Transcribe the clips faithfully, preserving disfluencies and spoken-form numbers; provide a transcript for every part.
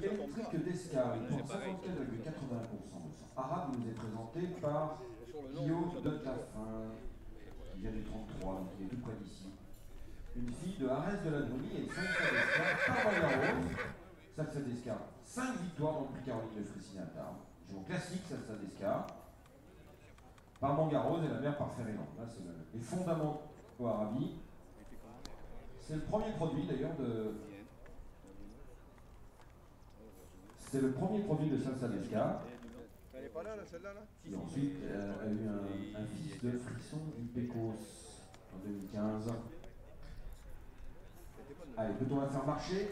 Électrique d'Escar, il porte cinquante-quatre virgule quatre-vingts pour cent de sang. Arabe nous est présenté par Guillaume de Taffin, qui vient du trente-trois, donc il est tout près d'ici. Une fille de Arès de la Bruni et Salsa d'Escar par Roland Rose. Salsa d'Escar, cinq victoires dans le prix Caroline de Frissine-Tarbes. Jour classique, Salsa d'Escar. Par Mangarose et la mère par Ferréland. Là, c'est le, les fondamentaux Arabi. C'est le premier produit d'ailleurs de. C'est le premier produit de Salsa d'Escar. Elle n'est pas là, là, celle-là, là Qui ensuite euh, a eu un, un fils de Frisson du Pécos en deux mille quinze. Allez, peut-on la faire marcher?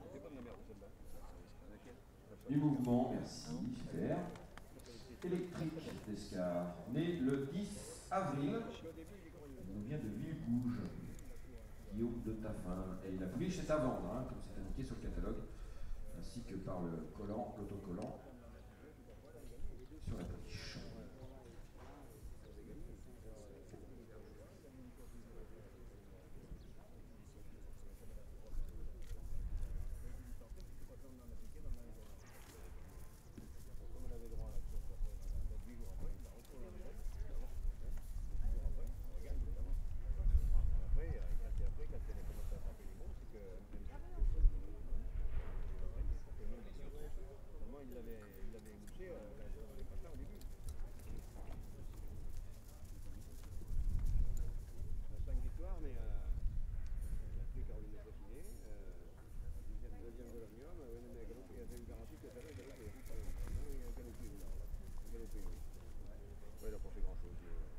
Du mouvement, merci, super. Électrique d'Escar, né le dix avril. Il vient de Villegouge. Guillaume de Taffin. Et la pouliche est à vendre, hein, comme c'est indiqué sur le catalogue, ainsi que par le collant, l'autocollant sur la pouliche. Ouais, il n'a pas fait grand chose.